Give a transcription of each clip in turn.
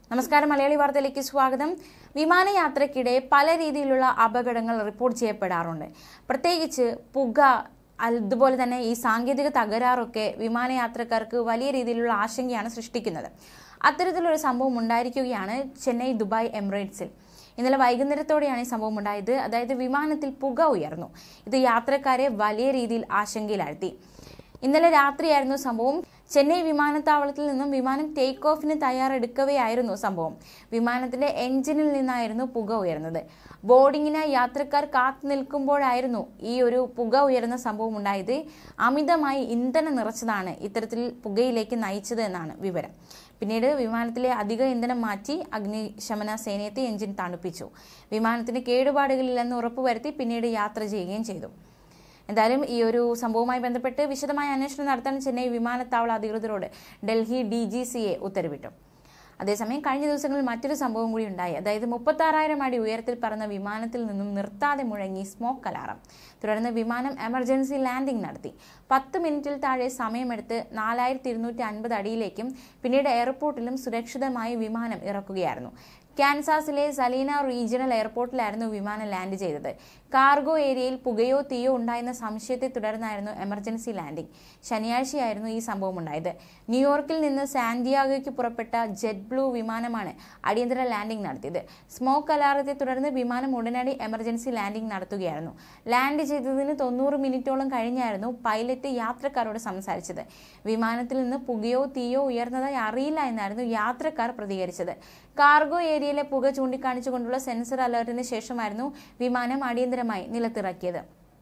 നമസ്കാരം, മലയാളി വാർത്തയിലേക്ക് സ്വാഗതം. വിമാനയാത്രയ്ക്കിടെ പല രീതിയിലുള്ള അപകടങ്ങൾ റിപ്പോർട്ട് ചെയ്യപ്പെടാറുണ്ട്. പ്രത്യേകിച്ച് പുക, അതുപോലെ തന്നെ ഈ സാങ്കേതിക തകരാറൊക്കെ വിമാനയാത്രക്കാർക്ക് വലിയ രീതിയിലുള്ള ആശങ്കയാണ് സൃഷ്ടിക്കുന്നത്. അത്തരത്തിലൊരു സംഭവം ഉണ്ടായിരിക്കുകയാണ് ചെന്നൈ ദുബായ് എമിറേറ്റ്സിൽ. ഇന്നലെ വൈകുന്നേരത്തോടെയാണ് ഈ സംഭവം ഉണ്ടായത്. അതായത് വിമാനത്തിൽ പുക ഉയർന്നു. ഇത് യാത്രക്കാരെ വലിയ രീതിയിൽ ആശങ്കയിലാഴ്ത്തി. ഇന്നലെ രാത്രിയായിരുന്നു സംഭവം. ചെന്നൈ വിമാനത്താവളത്തിൽ നിന്നും വിമാനം ടേക്ക് ഓഫിന് തയ്യാറെടുക്കവെയായിരുന്നു സംഭവം. വിമാനത്തിന്റെ എഞ്ചിനിൽ നിന്നായിരുന്നു പുക ഉയർന്നത്. ബോർഡിങ്ങിനായി യാത്രക്കാർ കാത്തു നിൽക്കുമ്പോഴായിരുന്നു ഈ ഒരു പുക ഉയർന്ന സംഭവം ഉണ്ടായത്. അമിതമായി ഇന്ധനം നിറച്ചതാണ് ഇത്തരത്തിൽ പുകയിലേക്ക് നയിച്ചത് എന്നാണ് വിവരം. പിന്നീട് വിമാനത്തിലെ അധിക ഇന്ധനം മാറ്റി അഗ്നിശമന സേനയെത്തി എഞ്ചിൻ തണുപ്പിച്ചു. വിമാനത്തിന് കേടുപാടുകളില്ലെന്ന് ഉറപ്പുവരുത്തി പിന്നീട് യാത്ര ചെയ്യുകയും ചെയ്തു. എന്തായാലും ഈ ഒരു സംഭവവുമായി ബന്ധപ്പെട്ട് വിശദമായ അന്വേഷണം നടത്താൻ ചെന്നൈ വിമാനത്താവള അധികൃതരോട് ഡൽഹി DGCA ഉത്തരവിട്ടു. അതേസമയം കഴിഞ്ഞ ദിവസങ്ങളിൽ മറ്റൊരു സംഭവം കൂടി ഉണ്ടായി. അതായത് 36,000 അടി ഉയരത്തിൽ പറന്ന വിമാനത്തിൽ നിന്നും നിർത്താതെ മുഴങ്ങി സ്മോക്ക് അലാറം. തുടർന്ന് വിമാനം എമർജൻസി ലാൻഡിംഗ് നടത്തി. 10 മിനിറ്റിൽ താഴെ സമയമെടുത്ത് 4,250 അടിയിലേക്കും പിന്നീട് എയർപോർട്ടിലും സുരക്ഷിതമായി വിമാനം ഇറക്കുകയായിരുന്നു. കാൻസാസിലെ സലീന റീജിയണൽ എയർപോർട്ടിലായിരുന്നു വിമാനം ലാൻഡ് ചെയ്തത്. കാർഗോ ഏരിയയിൽ പുകയോ തീയോ ഉണ്ടായെന്ന സംശയത്തെ തുടർന്നായിരുന്നു എമർജൻസി ലാൻഡിംഗ്. ശനിയാഴ്ചയായിരുന്നു ഈ സംഭവം ഉണ്ടായത്. ന്യൂയോർക്കിൽ നിന്ന് സാന്റിയാഗോയ്ക്ക് പുറപ്പെട്ട ജെറ്റ് ബ്ലൂ വിമാനമാണ് അടിയന്തര ലാൻഡിംഗ് നടത്തിയത്. സ്മോക്ക് അലാറത്തെ തുടർന്ന് വിമാനം ഉടനടി എമർജൻസി ലാൻഡിംഗ് നടത്തുകയായിരുന്നു. ലാൻഡ് ചെയ്തതിന് 90 മിനിറ്റോളം കഴിഞ്ഞായിരുന്നു പൈലറ്റ് യാത്രക്കാരോട് സംസാരിച്ചത്. വിമാനത്തിൽ നിന്ന് പുകയോ തീയോ ഉയർന്നതായി അറിയില്ല എന്നായിരുന്നു യാത്രക്കാർ പ്രതികരിച്ചത്. കാർഗോ ഏരിയയിലെ പുക ചൂണ്ടിക്കാണിച്ചുകൊണ്ടുള്ള സെൻസർ അലർട്ടിന് ശേഷമായിരുന്നു വിമാനം അടിയന്തരമായി നിലത്തിറക്കിയത്.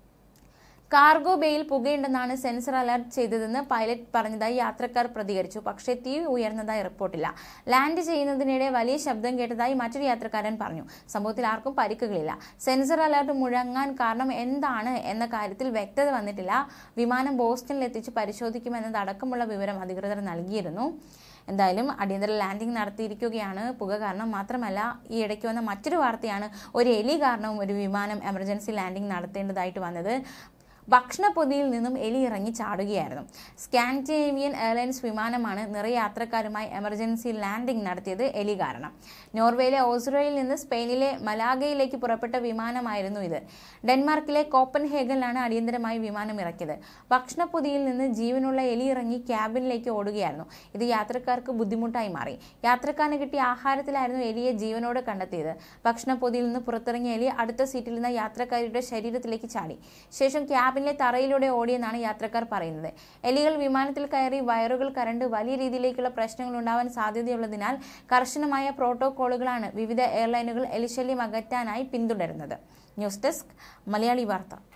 കാർഗോ ബേയിൽ പുകയുണ്ടെന്നാണ് സെൻസർ അലർട്ട് ചെയ്തതെന്ന് പൈലറ്റ് പറഞ്ഞതായി യാത്രക്കാർ പ്രതികരിച്ചു. പക്ഷേ തീ ഉയർന്നതായി റിപ്പോർട്ടില്ല. ലാൻഡ് ചെയ്യുന്നതിനിടെ വലിയ ശബ്ദം കേട്ടതായി മറ്റൊരു യാത്രക്കാരൻ പറഞ്ഞു. സംഭവത്തിൽ ആർക്കും പരിക്കുകളില്ല. സെൻസർ അലർട്ട് മുഴങ്ങാൻ കാരണം എന്താണ് എന്ന കാര്യത്തിൽ വ്യക്തത വന്നിട്ടില്ല. വിമാനം ബോസ്റ്റണിൽ എത്തിച്ച് പരിശോധിക്കുമെന്നതടക്കമുള്ള വിവരം അധികൃതർ നൽകിയിരുന്നു. എന്തായാലും അടിയന്തര ലാൻഡിംഗ് നടത്തിയിരിക്കുകയാണ്. പുക കാരണം മാത്രമല്ല, ഈ ഇടയ്ക്ക് വന്ന മറ്റൊരു വാർത്തയാണ് ഒരു എലി കാരണവും ഒരു വിമാനം എമർജൻസി ലാൻഡിംഗ് നടത്തേണ്ടതായിട്ട് വന്നത്. ഭക്ഷണപ്പൊതിയിൽ നിന്നും എലി ഇറങ്ങി ചാടുകയായിരുന്നു. സ്കാൻഡിനേവിയൻ എയർലൈൻസ് വിമാനമാണ് നിറയെ യാത്രക്കാരുമായി എമർജൻസി ലാൻഡിംഗ് നടത്തിയത് എലി കാരണം. നോർവേയിലെ ഓസ്ലോയിൽ നിന്ന് സ്പെയിനിലെ മലാഗയിലേക്ക് പുറപ്പെട്ട വിമാനമായിരുന്നു ഇത്. ഡെൻമാർക്കിലെ കോപ്പൻഹേഗനിലാണ് അടിയന്തരമായി വിമാനം ഇറക്കിയത്. ഭക്ഷണപ്പൊതിയിൽ നിന്ന് ജീവനുള്ള എലി ഇറങ്ങി ക്യാബിനിലേക്ക് ഓടുകയായിരുന്നു. ഇത് യാത്രക്കാർക്ക് ബുദ്ധിമുട്ടായി മാറി. യാത്രക്കാരന് കിട്ടിയ ആഹാരത്തിലായിരുന്നു എലിയെ ജീവനോടെ കണ്ടെത്തിയത്. ഭക്ഷണപ്പൊതിയിൽ നിന്ന് പുറത്തിറങ്ങിയ എലി അടുത്ത സീറ്റിലിരുന്ന യാത്രക്കാരുടെ ശരീരത്തിലേക്ക് ചാടി. ശേഷം ക്യാബിനിലെ തറയിലൂടെ ഓടിയെന്നാണ് യാത്രക്കാർ പറയുന്നത്. എലികൾ വിമാനത്തിൽ കയറി വയറുകൾ കരണ്ട് വലിയ രീതിയിലേക്കുള്ള പ്രശ്നങ്ങൾ ഉണ്ടാവാൻ സാധ്യതയുള്ളതിനാൽ കർശനമായ പ്രോട്ടോകോളുകളാണ് വിവിധ എയർലൈനുകൾ എലിശല്യം അകറ്റാനായി പിന്തുടരുന്നത്. ന്യൂസ് ഡെസ്ക്, മലയാളി വാർത്ത.